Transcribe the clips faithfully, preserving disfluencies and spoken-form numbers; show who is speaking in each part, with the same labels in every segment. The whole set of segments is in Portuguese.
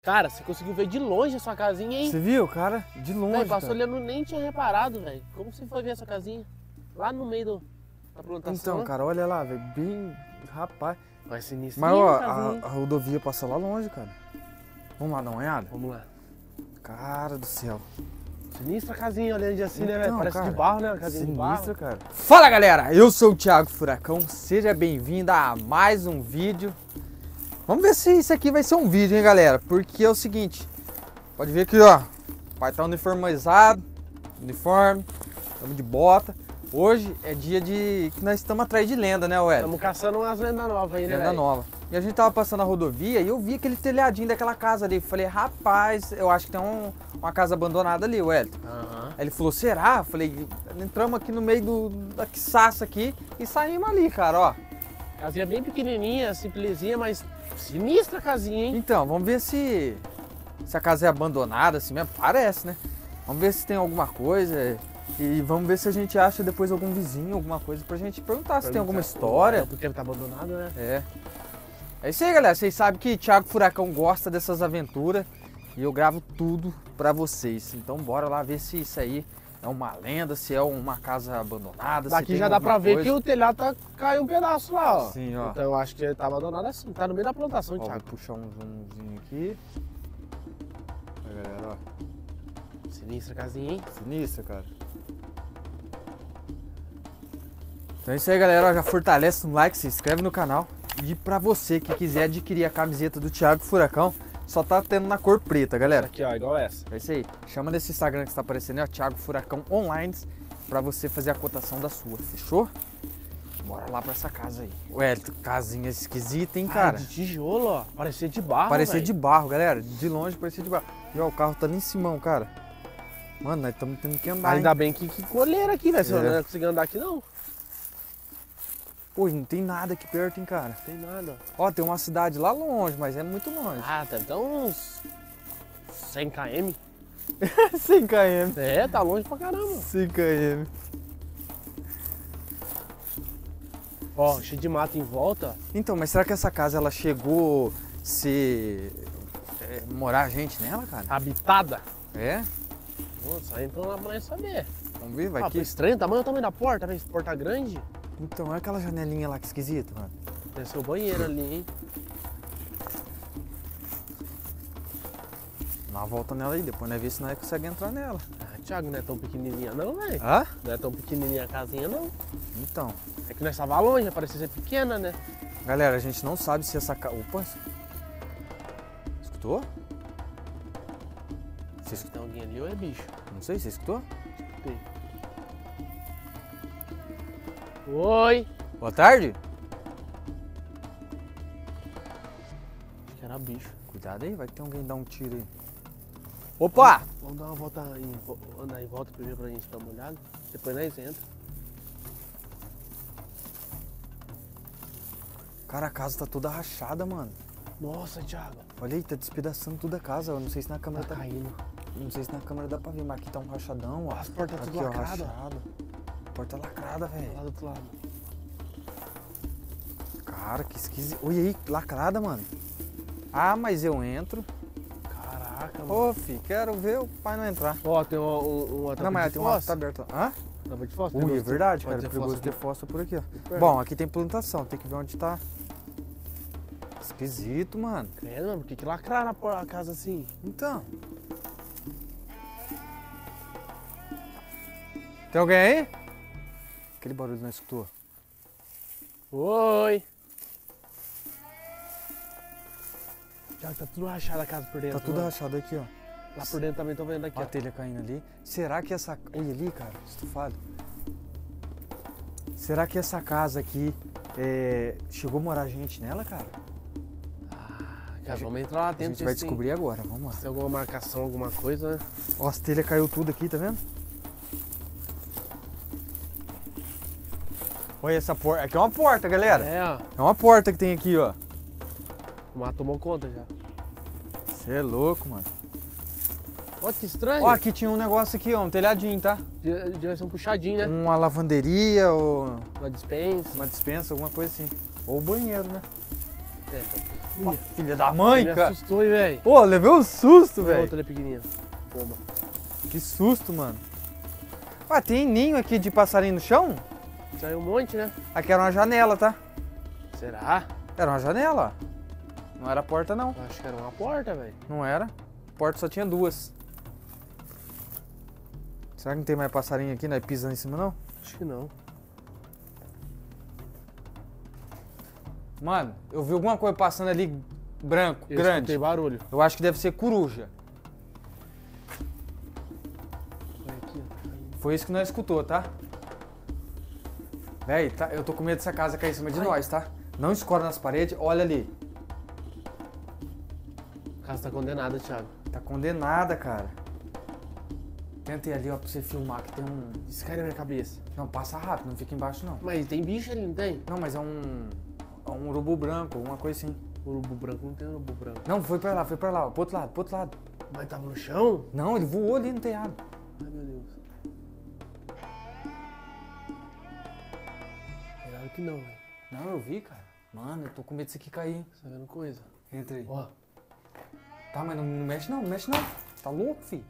Speaker 1: Cara, você conseguiu ver de longe a sua casinha, hein?
Speaker 2: Você viu, cara? De longe,
Speaker 1: Véi, passou
Speaker 2: cara.
Speaker 1: olhando, nem tinha reparado, velho. Como você foi ver essa casinha? Lá no meio do, da plantação.
Speaker 2: Então,
Speaker 1: né?
Speaker 2: cara, olha lá, velho. Bem... Rapaz.
Speaker 1: Mas sinistro.
Speaker 2: Mas, ó, a, a rodovia passa lá longe, cara. Vamos lá dar uma olhada?
Speaker 1: Vamos lá.
Speaker 2: Cara do céu.
Speaker 1: Sinistra a casinha, olhando de assim, né, velho?
Speaker 2: Então,
Speaker 1: Parece
Speaker 2: cara,
Speaker 1: de barro, né? A casinha de barro.
Speaker 2: Sinistra, cara. Fala, galera. Eu sou o Thiago Furacão. Seja bem-vindo a mais um vídeo. Vamos ver se isso aqui vai ser um vídeo, hein, galera? Porque é o seguinte. Pode ver aqui, ó. O pai tá uniformizado. Uniforme. Estamos de bota. Hoje é dia de... que nós estamos atrás de lenda, né, Ué?
Speaker 1: Estamos caçando umas lendas novas aí, né,
Speaker 2: Lenda
Speaker 1: velho?
Speaker 2: nova. E a gente tava passando a rodovia e eu vi aquele telhadinho daquela casa ali. Falei, rapaz, eu acho que tem um, uma casa abandonada ali, Wellington.
Speaker 1: Aham.
Speaker 2: Aí ele falou, será? Falei, entramos aqui no meio do, da quiçaça aqui e saímos ali, cara, ó.
Speaker 1: Casinha bem pequenininha, simplesinha, mas sinistra a casinha, hein?
Speaker 2: Então, vamos ver se, se a casa é abandonada, assim mesmo. Parece, né? Vamos ver se tem alguma coisa e vamos ver se a gente acha depois algum vizinho, alguma coisa pra gente perguntar se tem alguma história.
Speaker 1: Porque tá abandonado, né?
Speaker 2: É. É isso aí, galera. Vocês sabem que Thiago Furacão gosta dessas aventuras e eu gravo tudo pra vocês. Então bora lá ver se isso aí é uma lenda, se é uma casa abandonada.
Speaker 1: Daqui
Speaker 2: se tem
Speaker 1: já dá pra
Speaker 2: alguma
Speaker 1: ver
Speaker 2: coisa.
Speaker 1: que o telhado tá, caiu um pedaço lá, ó.
Speaker 2: Sim, ó.
Speaker 1: Então eu acho que ele tá abandonado assim, tá no meio da plantação,
Speaker 2: Ó, vou
Speaker 1: Thiago.
Speaker 2: puxar um zoomzinho aqui. Aí, galera, ó.
Speaker 1: Sinistra a casinha, hein?
Speaker 2: Sinistra, cara. Então é isso aí, galera. Ó, já fortalece no like, se inscreve no canal. E pra você que quiser adquirir a camiseta do Thiago Furacão, só tá tendo na cor preta, galera.
Speaker 1: Aqui, ó, igual essa.
Speaker 2: É isso aí. Chama nesse Instagram que está aparecendo, é o Thiago Furacão Online, pra você fazer a cotação da sua, fechou? Bora lá pra essa casa aí. Ué, casinha esquisita, hein, cara?
Speaker 1: Ah, de tijolo, ó. Parecia de barro,
Speaker 2: Parecia
Speaker 1: véio.
Speaker 2: de barro, galera. De longe parecia de barro. E ó, o carro tá ali em cima, cara. Mano, nós estamos tendo que andar,
Speaker 1: Ainda
Speaker 2: hein?
Speaker 1: bem que, que coleira aqui, velho. Você
Speaker 2: É.
Speaker 1: não vai conseguir andar aqui, não.
Speaker 2: Pô, não tem nada aqui perto, hein, cara?
Speaker 1: Não tem nada.
Speaker 2: Ó, tem uma cidade lá longe, mas é muito longe.
Speaker 1: Ah, deve dar uns cem quilômetros.
Speaker 2: cem quilômetros.
Speaker 1: É, tá longe pra caramba.
Speaker 2: cem quilômetros.
Speaker 1: Ó, cheio de mato em volta.
Speaker 2: Então, mas será que essa casa ela chegou a ser... é, morar gente nela, cara?
Speaker 1: Habitada.
Speaker 2: É?
Speaker 1: Nossa, então lá pra nós saber.
Speaker 2: Vamos ver, vai
Speaker 1: Ah,
Speaker 2: que...
Speaker 1: estranho, o tamanho, o tamanho da porta, né? Porta grande.
Speaker 2: Então, olha aquela janelinha lá que esquisita, mano.
Speaker 1: Deve ser o banheiro ali, hein?
Speaker 2: Dá uma volta nela aí, depois nós vemos se nós conseguimos entrar nela.
Speaker 1: Ah, Thiago, não é tão pequenininha não, velho.
Speaker 2: Hã?
Speaker 1: Não é tão pequenininha a casinha, não.
Speaker 2: Então,
Speaker 1: É que nós tava longe, parecia ser pequena, né?
Speaker 2: galera, a gente não sabe se essa casa... Opa! Escutou? Você
Speaker 1: Se
Speaker 2: escutou?
Speaker 1: tem alguém ali ou é bicho?
Speaker 2: Não sei, você escutou?
Speaker 1: Tem. Oi!
Speaker 2: Boa tarde.
Speaker 1: Acho que era bicho.
Speaker 2: Cuidado aí, vai que tem alguém dar um tiro aí. Opa!
Speaker 1: Vamos dar uma volta, em, vo- andar em volta primeiro pra gente dar uma olhada. Depois nós entra.
Speaker 2: Cara, a casa tá toda rachada, mano.
Speaker 1: Nossa, Thiago.
Speaker 2: Olha aí, tá despedaçando toda a casa. Eu não sei se na câmera
Speaker 1: Tá
Speaker 2: tá...
Speaker 1: caindo.
Speaker 2: Não sei se na câmera dá pra ver, mas aqui tá um rachadão, ó.
Speaker 1: As portas
Speaker 2: Aqui,
Speaker 1: tudo
Speaker 2: ó,
Speaker 1: lacradas.
Speaker 2: rachado. Porta lacrada,
Speaker 1: Lá
Speaker 2: velho.
Speaker 1: do outro lado.
Speaker 2: Cara, que esquisito. Olha aí, lacrada, mano. Ah, mas eu entro.
Speaker 1: Caraca, mano.
Speaker 2: Ô, fi, quero ver o pai não entrar.
Speaker 1: Ó, tem uma, um- uma
Speaker 2: Não,
Speaker 1: tampa
Speaker 2: mas
Speaker 1: de
Speaker 2: tem uma
Speaker 1: fossa.
Speaker 2: tá aberta. Hã?
Speaker 1: Tampa de fossa?
Speaker 2: Ui, é
Speaker 1: Perigoso ter-
Speaker 2: verdade,
Speaker 1: pode
Speaker 2: cara.
Speaker 1: ter
Speaker 2: Perigoso
Speaker 1: fossa
Speaker 2: ter
Speaker 1: aqui.
Speaker 2: fossa por aqui, ó.
Speaker 1: Perto.
Speaker 2: Bom, aqui tem plantação, tem que ver onde tá. Esquisito, mano.
Speaker 1: Credo, mano, por que que lacraram a por- a casa assim?
Speaker 2: Então. Tem alguém aí? Aquele barulho não escutou?
Speaker 1: Oi! Já tá tudo rachado a casa por dentro.
Speaker 2: Tá tudo
Speaker 1: mano.
Speaker 2: rachado aqui, ó.
Speaker 1: Lá por dentro também tô vendo aqui,
Speaker 2: Ó
Speaker 1: ó.
Speaker 2: a telha caindo ali. Será que essa... Olha ali, cara, estufado. Será que essa casa aqui é, chegou a morar gente nela, cara?
Speaker 1: Cara, vamos entrar lá
Speaker 2: A
Speaker 1: dentro.
Speaker 2: gente vai
Speaker 1: ver se tem-
Speaker 2: descobrir agora, vamos lá.
Speaker 1: Se tem alguma marcação, alguma coisa, né?
Speaker 2: Ó, as telhas caiu tudo aqui, tá vendo? Olha essa porta. Aqui é uma porta, galera.
Speaker 1: É, ó.
Speaker 2: É uma porta que tem aqui, ó.
Speaker 1: O mato tomou conta já.
Speaker 2: Você é louco, mano.
Speaker 1: Olha que estranho.
Speaker 2: Ó, aqui tinha um negócio aqui, ó, um telhadinho, tá?
Speaker 1: Devia devia ser um puxadinho, né?
Speaker 2: Uma lavanderia ou
Speaker 1: Uma dispensa.
Speaker 2: uma dispensa, alguma coisa assim. Ou banheiro, né?
Speaker 1: É,
Speaker 2: Pô, filha da mãe,
Speaker 1: me
Speaker 2: cara.
Speaker 1: assustou, hein, velho.
Speaker 2: Pô, levei um susto,
Speaker 1: Olha a
Speaker 2: velho.
Speaker 1: outra ali pequenininha. Pomba.
Speaker 2: Que susto, mano. Ah, tem ninho aqui de passarinho no chão?
Speaker 1: Saiu um monte, né?
Speaker 2: Aqui era uma janela, tá?
Speaker 1: Será?
Speaker 2: Era uma janela, ó. Não era porta, não.
Speaker 1: Eu acho que era uma porta, velho.
Speaker 2: Não era. Porta só tinha duas. Será que não tem mais passarinho aqui, né? Pisando em cima, não?
Speaker 1: Acho que não.
Speaker 2: Mano, eu vi alguma coisa passando ali branco,
Speaker 1: Eu
Speaker 2: grande.
Speaker 1: escutei barulho.
Speaker 2: Eu acho que deve ser coruja.
Speaker 1: Olha aqui, ó.
Speaker 2: Foi isso que nós escutou, tá? Véi, tá, eu tô com medo dessa casa cair em cima de
Speaker 1: Ai.
Speaker 2: nós, tá? Não escora nas paredes, olha ali.
Speaker 1: A casa tá condenada, Thiago.
Speaker 2: Tá condenada, cara. Tenta ir ali, ó, pra você filmar que tem um...
Speaker 1: Isso cai na minha cabeça.
Speaker 2: Não, passa rápido, não fica embaixo, não.
Speaker 1: Mas tem bicho ali, não tem?
Speaker 2: Não, mas é um... É um urubu branco, alguma coisa assim.
Speaker 1: Urubu branco, não tem urubu branco.
Speaker 2: Não, foi pra lá, foi pra lá, ó, pro outro lado, pro outro lado.
Speaker 1: Mas tava no chão?
Speaker 2: Não, ele voou ali no telhado.
Speaker 1: Ai, meu Deus. Melhor que não, velho.
Speaker 2: Não, eu vi, cara. Mano, eu tô com medo disso aqui cair.
Speaker 1: Tá vendo coisa?
Speaker 2: Entra aí.
Speaker 1: Ó,
Speaker 2: Tá, mas não, não mexe não, não mexe não. Tá louco, fi?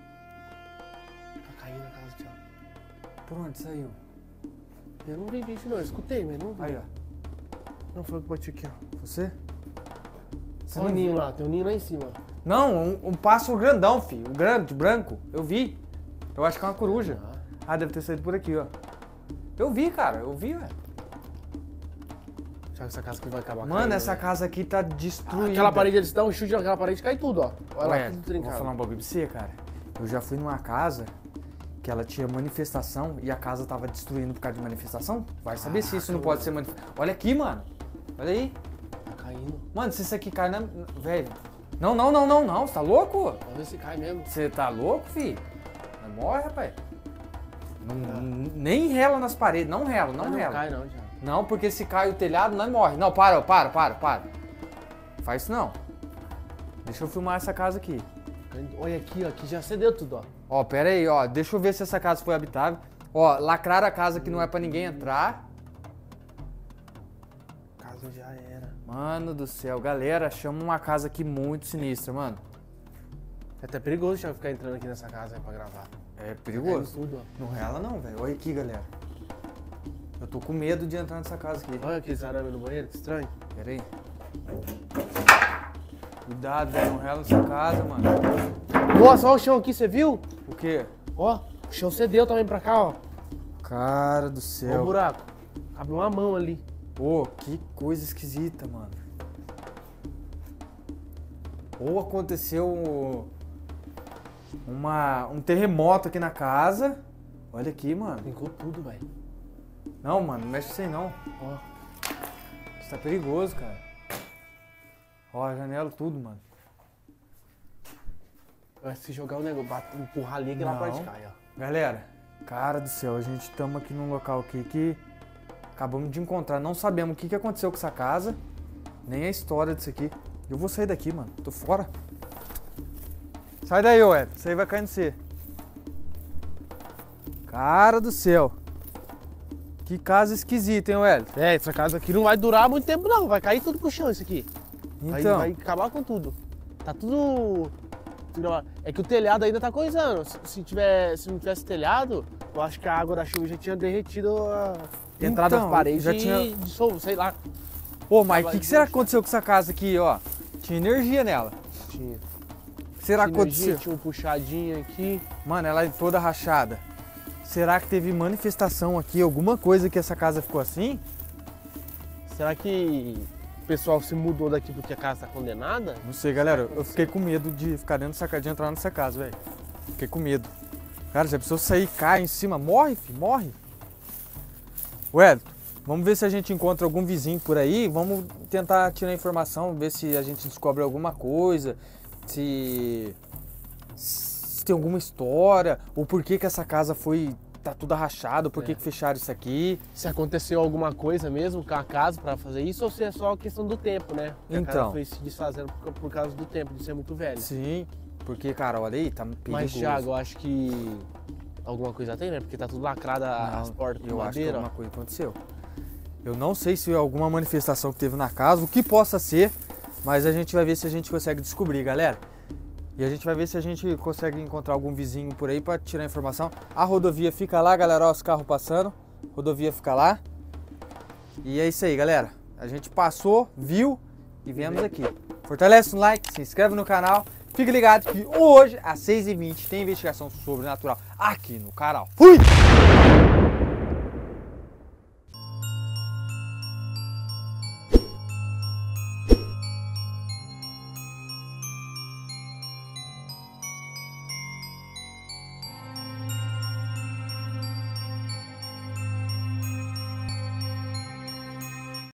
Speaker 1: tá caindo na casa, Thiago.
Speaker 2: Por onde saiu?
Speaker 1: Eu não vi bicho, não. Eu escutei, mas não vi.
Speaker 2: Aí, ó.
Speaker 1: Não foi o que bati aqui, ó.
Speaker 2: Você? Você
Speaker 1: Olha o
Speaker 2: não
Speaker 1: ninho
Speaker 2: viu?
Speaker 1: lá, tem um ninho lá em cima.
Speaker 2: Não, um, um pássaro grandão, filho. Um grande, branco. Eu vi. Eu acho que é uma coruja.
Speaker 1: Ah.
Speaker 2: Ah, deve ter saído por aqui, ó. Eu vi, cara. Eu vi, velho.
Speaker 1: Thiago, essa casa aqui vai acabar
Speaker 2: Mano,
Speaker 1: caindo,
Speaker 2: essa
Speaker 1: velho.
Speaker 2: casa aqui tá destruída.
Speaker 1: Aquela parede, eles dão um chute naquela parede e cai tudo, ó. Olha lá,
Speaker 2: Ué,
Speaker 1: tudo
Speaker 2: vou
Speaker 1: trincado.
Speaker 2: falar um bagulho pra você, cara. Eu já fui numa casa que ela tinha manifestação e a casa tava destruindo por causa de manifestação. Vai saber se isso não pode ser manifestação. Olha aqui, mano. Olha aí.
Speaker 1: Tá caindo.
Speaker 2: Mano, se isso aqui cai na... Velho. Não, não, não, não, não. Você tá louco?
Speaker 1: Vamos ver se cai mesmo.
Speaker 2: Você tá louco, filho? Não morre, rapaz. Não, nem rela nas paredes. Não rela, não
Speaker 1: Mas não
Speaker 2: rela.
Speaker 1: cai não, Thiago.
Speaker 2: Não, porque se cai o telhado, nós morre. Não, para, para, para, para. Faz isso não. Deixa eu filmar essa casa aqui.
Speaker 1: Olha aqui, ó. Aqui já cedeu tudo, ó.
Speaker 2: Ó, pera aí, ó. Deixa eu ver se essa casa foi habitável. Ó, lacraram a casa que não é pra ninguém entrar.
Speaker 1: A casa já era.
Speaker 2: Mano do céu, galera, chama uma casa aqui muito sinistra, mano.
Speaker 1: É até perigoso, Thiago, ficar entrando aqui nessa casa aí pra gravar.
Speaker 2: É
Speaker 1: Caindo
Speaker 2: perigoso.
Speaker 1: tudo, ó.
Speaker 2: Não rela não, velho. Olha aqui, galera. Eu tô com medo de entrar nessa casa aqui.
Speaker 1: Olha aqueles arames no banheiro, que estranho.
Speaker 2: Pera aí. Cuidado, velho. Não rela nessa casa, mano.
Speaker 1: Nossa, olha o chão aqui, você viu?
Speaker 2: O quê?
Speaker 1: Ó, o chão cedeu também pra cá, ó.
Speaker 2: Cara do
Speaker 1: Olha o
Speaker 2: céu.
Speaker 1: buraco. Abriu uma mão ali.
Speaker 2: Pô, que coisa esquisita, mano. Ou aconteceu uma, um terremoto aqui na casa. Olha aqui, mano.
Speaker 1: Brincou tudo, velho.
Speaker 2: Não, mano, não mexe isso aí não.
Speaker 1: Ó.
Speaker 2: Isso tá perigoso, cara. Ó, a janela, tudo, mano.
Speaker 1: Vai se jogar o negócio, bate, empurrar ali que ela
Speaker 2: Não.
Speaker 1: pode cair, ó.
Speaker 2: Galera, cara do céu, a gente estamos aqui num local aqui que acabamos de encontrar. Não sabemos o que, que aconteceu com essa casa, nem a história disso aqui. Eu vou sair daqui, mano. Tô fora. Sai daí, ué. Isso aí vai cair no C. Cara do céu. Que casa esquisita, hein, Hélio?
Speaker 1: É, essa casa aqui não vai durar muito tempo, não. Vai cair tudo pro chão isso aqui. Vai,
Speaker 2: Então,
Speaker 1: vai acabar com tudo. Tá tudo... É que o telhado ainda tá coisando. Se, se, tiver, se não tivesse telhado, eu acho que a água da chuva já tinha derretido a entrada
Speaker 2: Então,
Speaker 1: das paredes
Speaker 2: já
Speaker 1: e
Speaker 2: tinha-
Speaker 1: dissolvo, sei lá.
Speaker 2: pô, mas o
Speaker 1: Vai
Speaker 2: que, que será que
Speaker 1: desmanchar.
Speaker 2: aconteceu com essa casa aqui, ó? Tinha energia nela.
Speaker 1: Tinha.
Speaker 2: O que será que
Speaker 1: Tinha energia,
Speaker 2: aconteceu?
Speaker 1: tinha um puxadinho aqui.
Speaker 2: Mano, ela é toda rachada. Será que teve manifestação aqui, alguma coisa que essa casa ficou assim?
Speaker 1: Será que o pessoal se mudou daqui porque a casa tá condenada?
Speaker 2: Não sei, galera. Eu fiquei com medo de ficar dentro dessa casa, de entrar nessa casa, velho. Fiquei com medo. Cara, se a pessoa sair e cai em cima, morre, filho, morre. Wellington, vamos ver se a gente encontra algum vizinho por aí. Vamos tentar tirar informação, ver se a gente descobre alguma coisa, se, se tem alguma história, ou por que que essa casa foi... tá tudo rachado, por que
Speaker 1: É.
Speaker 2: que fecharam isso aqui.
Speaker 1: Se aconteceu alguma coisa mesmo com a casa pra fazer isso ou se é só questão do tempo, né? Que a casa
Speaker 2: Então.
Speaker 1: foi se desfazendo por, por causa do tempo, de ser muito velho.
Speaker 2: Sim, porque, cara, olha aí, tá perigoso.
Speaker 1: Mas, Thiago, eu acho que alguma coisa tem, né? Porque tá tudo lacrado as
Speaker 2: Não,
Speaker 1: portas com
Speaker 2: eu acho que
Speaker 1: madeira.
Speaker 2: alguma coisa aconteceu. Eu não sei se é alguma manifestação que teve na casa, o que possa ser, Mas a gente vai ver se a gente consegue descobrir, galera. E a gente vai ver se a gente consegue encontrar algum vizinho por aí pra tirar informação. A rodovia fica lá, galera, ó, os carros passando. A rodovia fica lá. E é isso aí, galera. A gente passou, viu e viemos aqui. Fortalece no like, se inscreve no canal. Fique ligado que hoje, às seis e vinte, tem investigação sobrenatural aqui no canal. Fui!